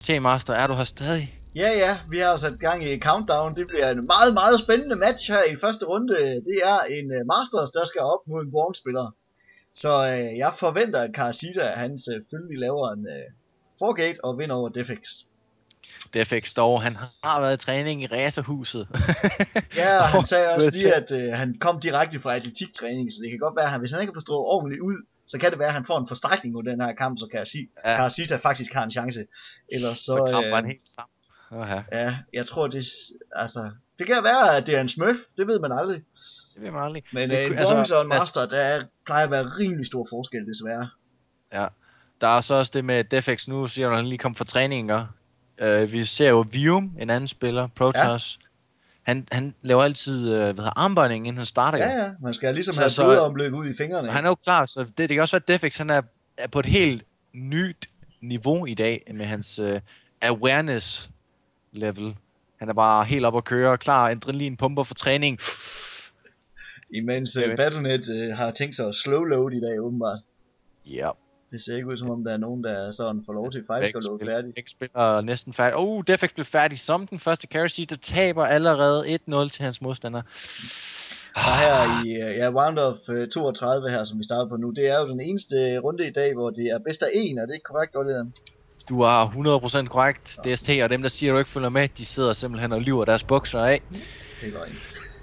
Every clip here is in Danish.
T-Master, er du her stadig? Ja, vi har jo sat gang i Countdown. Det bliver en meget, meget spændende match her i første runde. Det er en Masters, der skal op mod en Bronze-spiller. Så jeg forventer, at Karasita, han selvfølgelig laver en forgate og vinder over Defex. Defex dog, han har været i træning i racerhuset. Ja, og han sagde også lige, at han kom direkte fra atletiktræning, så det kan godt være, at hvis han ikke kan forstå ordentligt ud, så kan det være, at han får en forstrækning mod den her kamp, så Karasita faktisk har en chance. Ellers så kramper han helt sammen. Ja, jeg tror det kan være, at det er en smurf, det ved man aldrig. Det ved man aldrig. Men en bronze og en master, der plejer at være rimelig stor forskel, desværre. Ja, der er så også det med Defex nu, siger du, han lige kom fra træninger. Vi ser jo Vium, en anden spiller, Protoss. Ja. Han laver altid armbøjning, inden han starter. Ja, man skal ligesom have blodomløb ud i fingrene. Han er jo klar, så det kan også være, at Defex han er på et helt nyt niveau i dag, med hans awareness level. Han er bare helt op at køre, klar, adrenalin pumper for træning. Imens Battle.net har tænkt sig at slow load i dag, åbenbart. Ja. Det ser ikke ud som om der er nogen, der sådan får lov til faktisk at load færdig. Ikke spiller næsten færdig. Defex blev færdig som den første Karasita, der taber allerede 1-0 til hans modstander. Og her i round of 32 her, som vi starter på nu, det er jo den eneste runde i dag, hvor det er bedst af en, er det ikke korrekt, Olian? Du er 100% korrekt. DST og dem, der siger, at du ikke følger med, de sidder simpelthen og lyver deres bukser af. Det var en.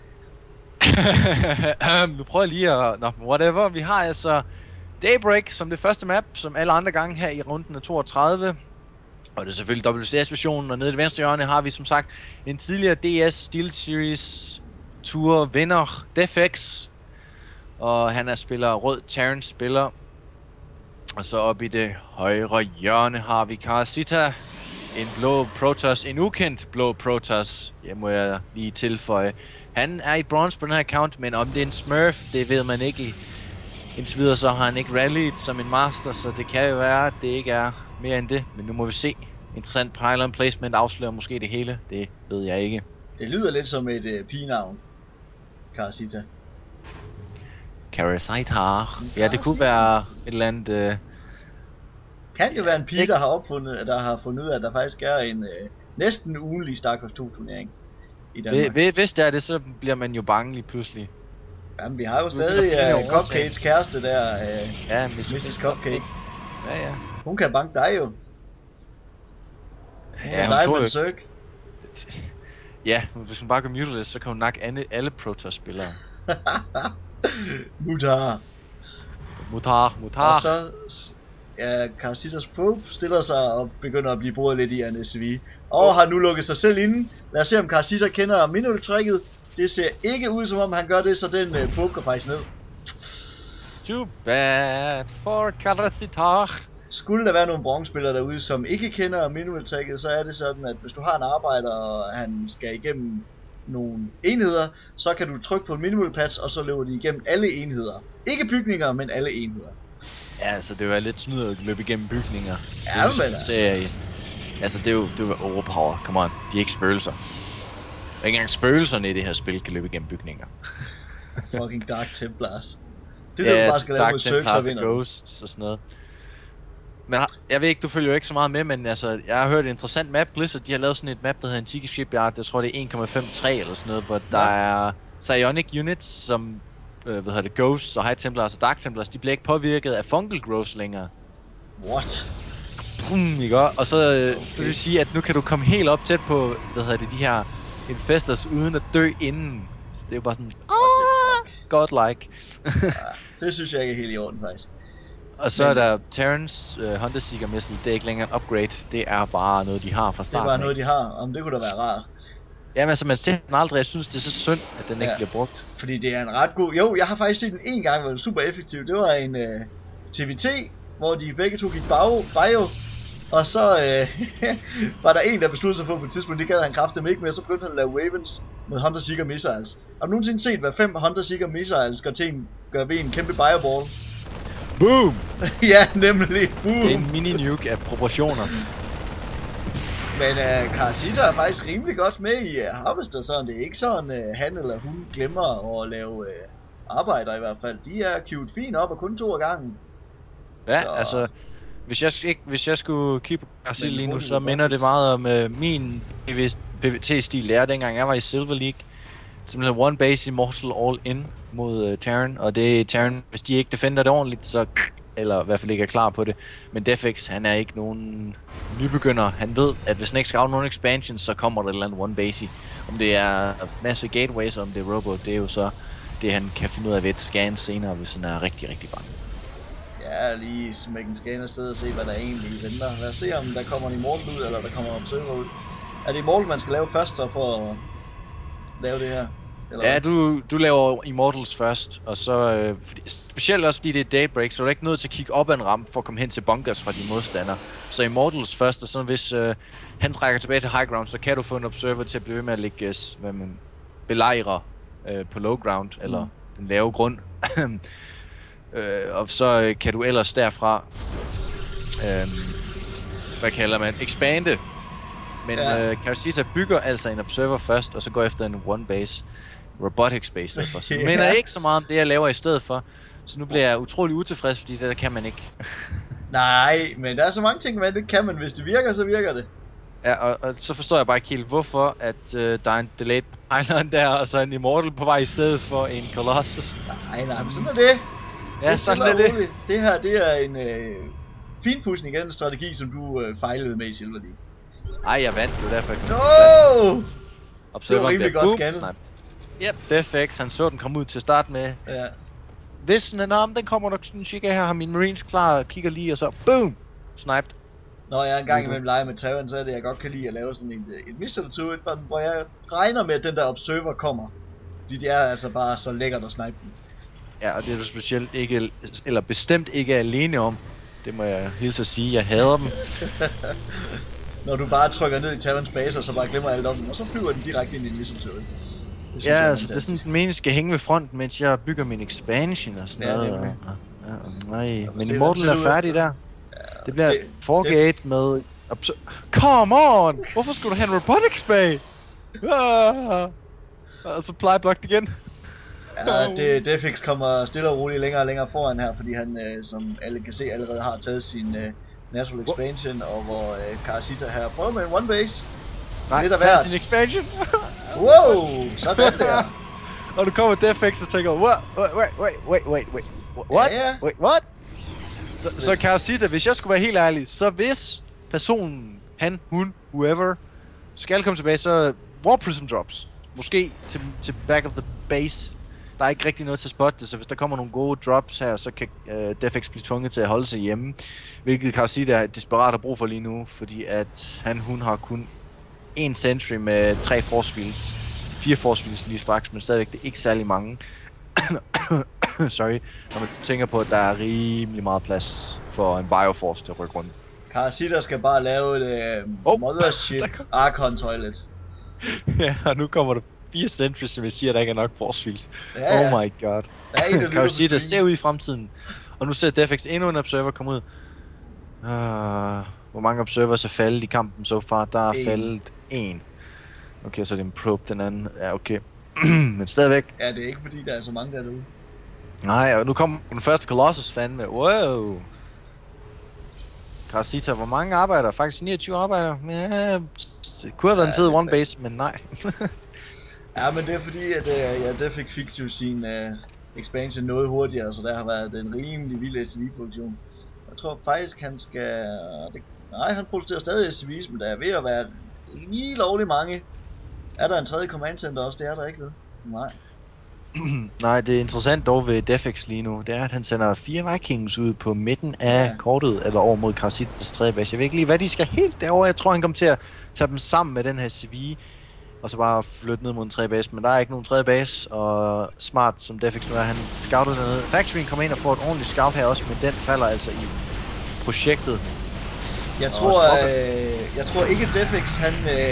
Nu prøver jeg lige at... whatever. Vi har altså Daybreak som det første map, som alle andre gange her i runden af 32. Og det er selvfølgelig WCS-versionen, og nede i det venstre hjørne har vi som sagt en tidligere DS Steel Series Tour vinder, Defex. Og han er spiller rød, Terrence spiller. Og så op i det højre hjørne har vi Karasita, en blå Protoss, en ukendt blå Protoss, må jeg lige tilføje. Han er i bronze på den her account, men om det er en smurf, det ved man ikke. Indtil videre så har han ikke rallied som en master, så det kan jo være, at det ikke er mere end det. Men nu må vi se. Interessant pylon placement afslører måske det hele, det ved jeg ikke. Det lyder lidt som et pigenavn, Karasita. Karasita. Ja, det kunne være et eller andet... Kan jo være en pige, der har fundet ud af, at der faktisk er en næsten ugenlig StarCraft 2 turnering i Danmark. Hvis det er det, så bliver man jo bange lige pludselig. Jamen, vi har jo stadig Cupcakes kæreste der, Mrs. Cupcake. Ja. Hun kan banke dig jo. Hun er Diamond Cirque. Ja, hvis hun bare går muteless, så kan hun nakke alle Protoss-spillere. Mutar. Og så Karasitas Probe stiller sig og begynder at blive boret lidt i NSV. Og har nu lukket sig selv inde. Lad os se, om Karasita kender minuttricket. Det ser ikke ud, som om han gør det, så den Probe går faktisk ned. Too bad for Karasita. Skulle der være nogle bronzespillere derude, som ikke kender minuttricket, så er det sådan, at hvis du har en arbejder, og han skal igennem nogle enheder, så kan du trykke på en minimal patch, og så løber de igennem alle enheder. Ikke bygninger, men alle enheder. Ja, altså det var lidt snyd at løbe igennem bygninger. Ja, men altså det er jo overpower. Come on, de er ikke spøgelser. Ikke engang spøgelserne i det her spil kan løbe igennem bygninger. Fucking Dark Templars. Det er du bare skal lave mod Turks og vinder. Ghosts og sådan noget. Men jeg ved ikke, du følger jo ikke så meget med, men altså, jeg har hørt et interessant map. Blizzard, de har lavet sådan et map, der hedder Antique Shipyard. Jeg tror, det er 1,53 eller sådan noget, hvor der er psionic units, som Ghosts og High Templars og Dark Templars, de bliver ikke påvirket af fungal growth længere. What? Ikke? Og så vil sige, at nu kan du komme helt op tæt på, de her infestors, uden at dø inden. Så det er jo bare sådan, godlike. Det synes jeg ikke er helt i orden, faktisk. Og så er der Terrence Hunter Seeker Missile, det er ikke længere en upgrade, det er bare noget, de har fra starten. Det er bare noget, de har, om det kunne da være rart. Jamen altså, man ser den aldrig, jeg synes, det er så synd, at den ikke bliver brugt. Fordi det er en ret god... Jo, jeg har faktisk set den en gang, hvor det var super effektiv. Det var en TVT, hvor de begge to gik bio, og så var der en, der besluttede sig for på et tidspunkt, det gad han kraftedeme ikke med, så begyndte han at lave Ravens med Hunter Seeker Missiles. Har du nogensinde set, hvad 5 Hunter Seeker Missiles gør ved en kæmpe bioball? Boom! Ja, nemlig. Boom! Det er en mini-nuke af proportioner. Men Karasita er faktisk rimelig godt med i Harvester, sådan. Det er ikke sådan, han eller hun glemmer at lave arbejder i hvert fald. De er queued fint op og kun 2 ad gangen. Ja, så... altså... Hvis jeg skulle kigge på Karsil lige nu, så minder det meget om min PvT-stil, der dengang jeg var i Silver League. Simpelthen one base Immortal all in mod Terran, og det er Terran, hvis de ikke defender det ordentligt, så eller i hvert fald ikke er klar på det. Men Defex, han er ikke nogen nybegynder. Han ved, at hvis han ikke skal have nogen expansions, så kommer der et eller andet one base. Om det er masse gateways, om det er robot, det er jo så det, han kan finde ud af ved et scan senere, hvis han er rigtig, rigtig bange. Ja, lige smække en scan afsted og se, hvad der egentlig venter. Lad os se, om der kommer en Immortal ud, eller der kommer en Observer ud. Er det Immortal, man skal lave først, for at lave det her? Eller ja, du laver Immortals først, og så specielt også fordi det er Daybreak, så er du ikke nødt til at kigge op ad en ramp for at komme hen til bunkers fra dine modstandere. Så Immortals først, og så hvis han trækker tilbage til high ground, så kan du få en Observer til at blive ved med at lægge belejre på low ground, eller den lave grund. Og så kan du ellers derfra, hvad kalder man, expande. Men Karasita bygger altså en Observer først, og så går efter en one base. Robotics base i stedet for. Så nu mener jeg ikke så meget om det, jeg laver i stedet for. Så nu bliver jeg utrolig utilfreds, fordi det der kan man ikke. Nej, men der er så mange ting, man det kan man. Hvis det virker, så virker det. Ja, og så forstår jeg bare ikke helt, hvorfor at der er en delayed pylon der, og så en Immortal på vej i stedet for en Colossus. Nej, men sådan er det. Ja, sådan er det. Det her, det er en finpudsning af den strategi, som du fejlede med i Silver League. Ej, jeg vandt, det var derfor jeg kom. Det var rimelig godt scannet. Yep, Defex, han så den komme ud til at starte med. Ja. Hvis den kommer nok sådan en chica her, har min Marines klar, kigger lige, og så boom! Sniped. Når jeg engang imellem leger med Terran, så er det, jeg godt kan lide at lave sådan en missile to it, hvor jeg regner med, at den der Observer kommer. Fordi det er altså bare så lækkert at snipe den. Ja, og det er du specielt ikke, eller bestemt ikke alene om. Det må jeg hilse at sige, jeg hader dem. Når du bare trykker ned i Terrans base, og så bare glemmer alt om den, og så flyver den direkte ind i en missile turret. Ja, altså det er sådan, at den mening skal hænge ved fronten, mens jeg bygger min expansion og sådan noget. Nej, men Immortal er færdig der. Det bliver Forgate med... Come on! Hvorfor skulle du have en Robotics Bay? Og supply blocked igen. Ja, Defix kommer stille og roligt længere og længere foran her, fordi han, som alle kan se, allerede har taget sin Natural Expansion, og hvor Karasita her prøver med en one base. Nej, lidt af hvert. Sin expansion. Wow, sådan der. Og du kommer Defix og tænker, wait, what? Ja. Wait, what? Så Karasita, hvis jeg skulle være helt ærlig, så hvis personen, han, hun, whoever, skal komme tilbage, så War Prism drops. Måske til back of the base. Der er ikke rigtig noget til at spotte det, så hvis der kommer nogle gode drops her, så kan Defex blive tvunget til at holde sig hjemme. Hvilket Karasita er desperat har brug for lige nu, fordi at hun har kun en sentry med 3 force fields. 4 force fields lige straks, men stadigvæk det er ikke særlig mange. Sorry, når man tænker på, at der er rimelig meget plads for en Bioforce til at rykke rundt. Karasita skal bare lave et mothership Archon toilet. Ja, og nu kommer der 4 sentries, som jeg siger, der ikke er nok force fields. Ja. Oh my god. Karasita ser ud i fremtiden. Og nu ser Defex endnu en observer komme ud. Hvor mange observers er faldet i kampen så far? Der er faldet 1. Okay, så er det en probe, den anden. Ja, okay. Men stadigvæk. Ja, det er ikke fordi, der er så mange derude. Nej, og nu kommer den første Colossus fandme. Wow. Karasita, hvor mange arbejder? Faktisk 29 arbejder. Ja, det kunne have været en fed one base, men nej. Ja, men det er fordi, at Defex fik jo sin expansion noget hurtigere, så der har været en rimelig vild SCV-produktion. Jeg tror faktisk, han skal... Nej, han producerer stadig SCV's, men der er ved at være lige lovligt mange. Er der en tredje command center også? Det er der ikke, ved. Nej. Nej, det er interessant dog ved Defex lige nu, det er, at han sender 4 Vikings ud på midten af kortet, eller over mod Karasitas tredje base. Jeg ved ikke lige, hvad de skal helt derovre. Jeg tror, han kommer til at tage dem sammen med den her CV, og så bare flytte ned mod en tredje base. Men der er ikke nogen tredje base, og smart som Defex nu er, han scouter dernede. Factoryen kommer ind og får et ordentligt scout her også, men den falder altså i projektet. Jeg tror ikke, Defex han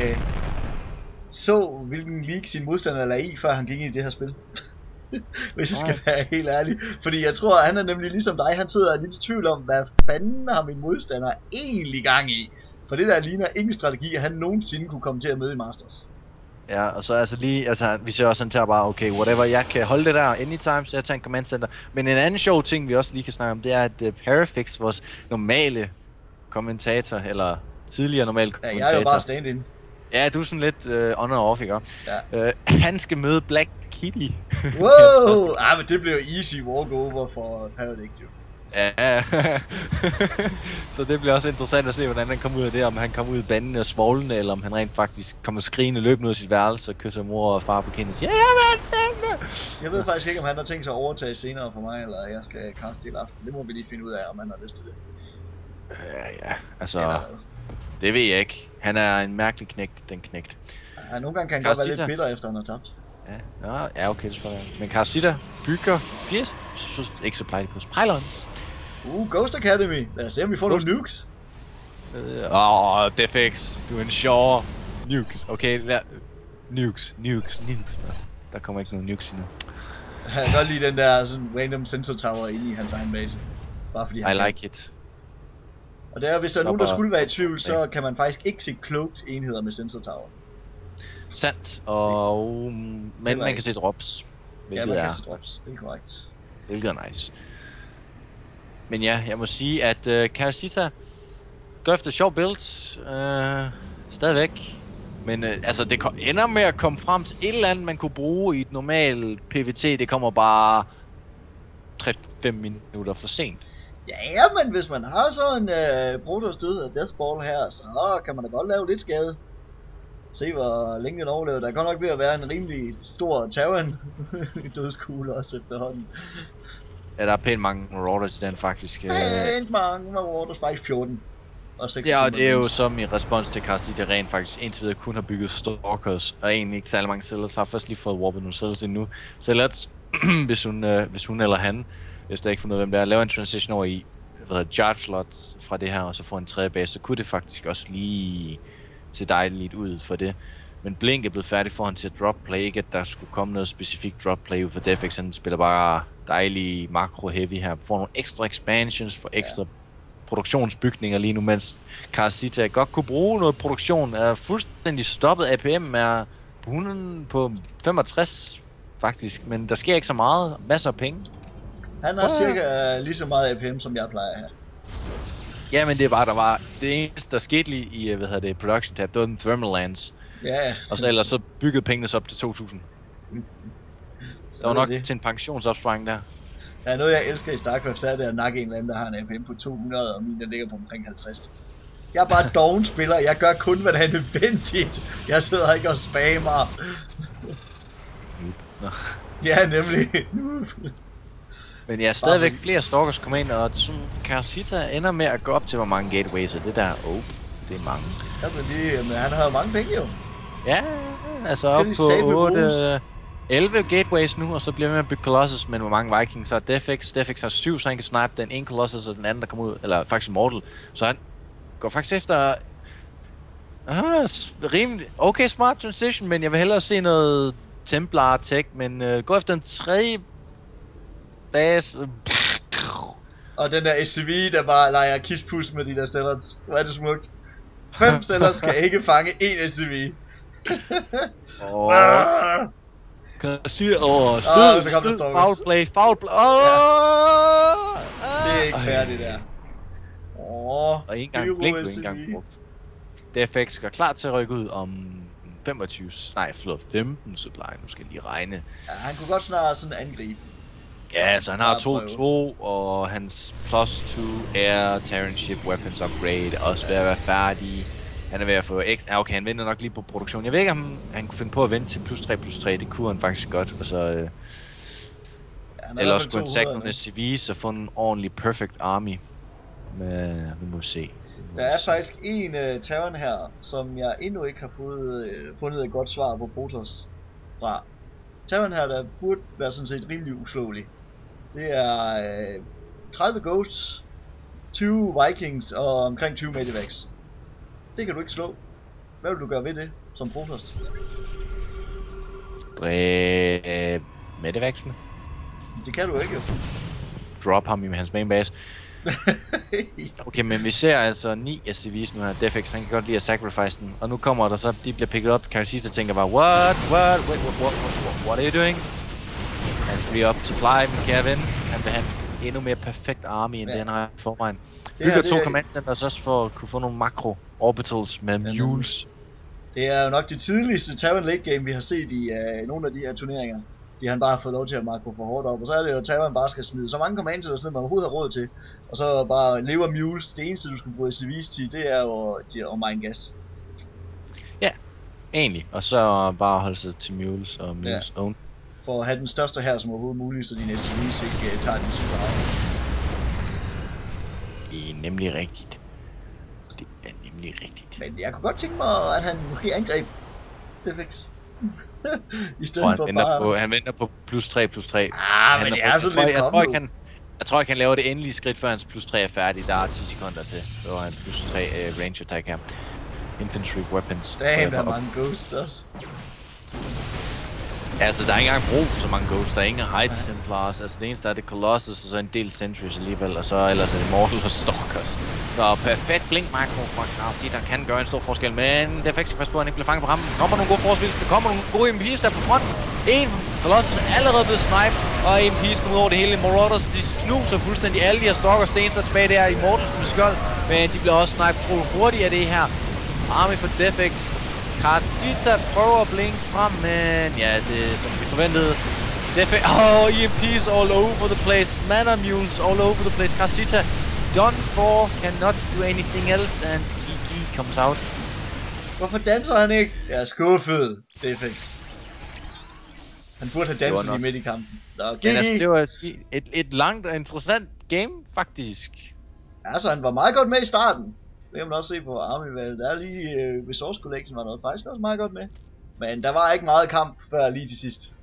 så hvilken league sin modstander lagde i, før han gik ind i det her spil. Hvis jeg skal være helt ærlig. Fordi jeg tror, han er nemlig ligesom dig, han sidder lidt i tvivl om, hvad fanden har min modstander egentlig gang i. For det der ligner ingen strategi, han nogensinde kunne komme til at møde i Masters. Ja, og så altså lige, altså vi ser også, han tager bare, okay, whatever, jeg kan holde det der anytime, så jeg tager en command center. Men en anden sjov ting, vi også lige kan snakke om, det er, at Parafix, vores normale kommentator, eller tidligere normal kommentator. Ja, jeg er jo bare stand-in. Ja, du er sådan lidt on and off, ikke? Ja. Han skal møde Black Kitty. Wow! Men det bliver easy walkover for Paradox, jo. Ja, så det bliver også interessant at se, hvordan han kommer ud af det. Om han kommer ud i bandene og svoglene, eller om han rent faktisk kommer skrigende løbende ud af sit værelse og kysser mor og far på kinden og siger, Jeg ved faktisk ikke, om han har tænkt sig at overtage senere for mig, eller jeg skal kaste hele aften. Det må vi lige finde ud af, om han har lyst til det. Ja, altså... Det ved jeg ikke. Han er en mærkelig knægt, den knægt. Ja, nogle gange kan han godt være lidt bitter, efter han har tabt. Ja, okay, det tror jeg. Men Karasita bygger 80, så ikke så plejer på Pylons. Ghost Academy. Lad os se, om vi får nogle nukes. Defex. Du er en sjov. Nukes. Okay, nukes. Der kommer ikke nogen nukes endnu. Jeg kan godt lide den der sådan random sensor tower inde i hans egen base. Bare fordi han like it. Og der, hvis der er nogen, der skulle være i tvivl, så kan man faktisk ikke se cloaked enheder med sensor tower. Sandt, og men man kan se drops. Ja, man kan se drops, det er korrekt. Hvilket er nice. Men ja, jeg må sige, at Karasita går efter sjov builds, stadigvæk. Men altså, det ender med at komme frem til et eller andet, man kunne bruge i et normalt PvT. Det kommer bare 3-5 minutter for sent. Ja, men hvis man har sådan en Protoss død af Deathball her, så kan man da godt lave lidt skade. Se hvor længe den overlever. Der er godt nok ved at være en rimelig stor Terran dødskugle også efterhånden. Ja, der er pænt mange Marauders i den faktisk. Pænt mange Marauders, faktisk 14. Og 6. Ja, og det er jo som i respons til Karasita rent faktisk indtil videre kun har bygget Stalkers, og egentlig ikke særlig mange Zealots. Har først lige fået warpet nogle Zealots endnu. Zealots, hvis hun eller han, hvis der ikke fundet ud af hvem det er, laver en transition over i charge slots fra det her, og så får en tredje base, så kunne det faktisk også lige se dejligt ud for det. Men Blink er blevet færdig for han til at drop play, ikke at der skulle komme noget specifikt drop play ud for Defex. Han spiller bare dejlig makro heavy her, får nogle ekstra expansions, for ekstra produktionsbygninger lige nu, mens Karasita godt kunne bruge noget produktion. Er fuldstændig stoppet. APM er på 65 faktisk, men der sker ikke så meget. Masser af penge. Han har cirka lige så meget APM, som jeg plejer her. Ja, men det er bare, der var det eneste, der skete lige i, production tab, det var den Thermal Lands. Ja. Og så ellers så byggede pengene så op til 2000. Der var nok til en pensionsopsparing der. Ja, noget jeg elsker i StarCraft, så er det at nakke en eller anden, der har en APM på 200, og min der ligger på omkring 50. Jeg er bare doven spiller, jeg gør kun, hvad der er nødvendigt. Jeg sidder ikke og spammer. Ja, nemlig. Men jeg er stadigvæk flere stalkers kommer ind, og Karasita ender med at gå op til, hvor mange gateways, og det der, det er mange. Ja, men han har jo mange penge jo. Ja, altså op på 11 gateways nu, og så bliver vi med at bygge Colossus, men hvor mange Vikings har Defex. Defex har 7, så han kan snipe den ene Colossus, og den anden, der kommer ud, eller faktisk Mortal. Så han går faktisk efter... rimelig okay smart transition, men jeg vil hellere se noget Templar tech, men gå efter en tredje base. Og den der SCV, der bare leger kispus med de der Zealots. Hvor er det smukt. 5 Zealots kan ikke fange én SCV. Så kom der Stalkers. Foul play. Det er ikke færdigt der. Og ikke engang Blink blev ikke engang brugt. DFX gør klar til at rykke ud om 15 supply, nu skal jeg lige regne. Ja, han kunne godt snart sådan angribe. Ja, så han har 2-2, og hans plus 2 Air Terran Ship Weapons Upgrade er også ved at være færdig. Han er ved at få okay, han venter nok lige på produktion. Jeg ved ikke, om han kunne finde på at vente til +3/+3, det kunne han faktisk godt. Og så, eller også kunne han sække nogle SCV's og få en ordentlig perfect army. Men vi må se. Der er faktisk en Terran her, som jeg endnu ikke har fundet et godt svar på Protoss fra. Terran her, der burde være sådan set rimelig uslåelig. Det er 30 Ghosts, 20 Vikings og omkring 20 Medivacs. Det kan du ikke slå. Hvad vil du gøre ved det som Protoss? Medivacsen? Det kan du ikke jo. Drop ham i hans main base. Okay, men vi ser altså 9 SCV's nu her. Defex, han kan godt lide at sacrifice den. Og nu kommer der så, de bliver picket op. Karasita tænker bare, what are you doing? Han free up supply, min kære ven. Han vil have en endnu mere perfekt army, end den har i forvejen. bygger 2 command centers også for at kunne få nogle makro orbitals med mules. Det er jo nok det tidligste Terran late game, vi har set i nogle af de her turneringer. De han bare har fået lov til at makro for hårdt op, og så er det jo, at Terran bare skal smide så mange command centers, man overhovedet har råd til. Og så bare leve af mules. Det eneste, du skal bruge i civility, det er jo at mine gas. Ja, egentlig. Og så bare holde sig til mules og mules own. For at have den største her som overhovedet muligt, så dine SCV's ikke tager den super meget. Det er nemlig rigtigt. Det er nemlig rigtigt. Men jeg kunne godt tænke mig, at han måske angreb Defex. I stedet for bare... Han venter på +3/+3. Men det er så lidt jeg tror ikke han laver det endelige skridt, før hans +3 er færdig. Der er 10 sekunder til. Så var han +3 range attack her. Infantry weapons. Der er mange ghosts også. Altså, der er ikke engang brug for så mange ghosts. Der er ingen Hide Templars. Altså, det eneste er det Colossus, og så en del Sentries alligevel. Og så ellers er det Mortal og Stalkers. Så perfekt blink makro fra Knarsi, der kan gøre en stor forskel. Men det er faktisk pas på, at han ikke bliver fanget på rammen. Der kommer nogle gode forsvils. Der kommer nogle gode MP's der på fronten. En Colossus er allerede blevet sniped, og MP's kommer ud over det hele. Marauders, de knuser fuldstændig alle de her Stalkers. Det eneste der tilbage der i Mortals med skjold. Men de bliver også sniped hurtigt af det her. Army for Defex. Karzita prøver at blinke frem, men ja, det er som vi forventede. EMPs all over the place. Mana mules all over the place. Karzita done for, cannot do anything else, and GG comes out. Hvorfor danser han ikke? Jeg er skuffet, Defex. Han burde have danset lige midt i kampen. Men altså, det var et langt og interessant game, faktisk. Altså, han var meget godt med i starten. Det kan man også se på Army-valget. Der er lige Resource Collection var noget faktisk også meget godt med. Men der var ikke meget kamp før lige til sidst.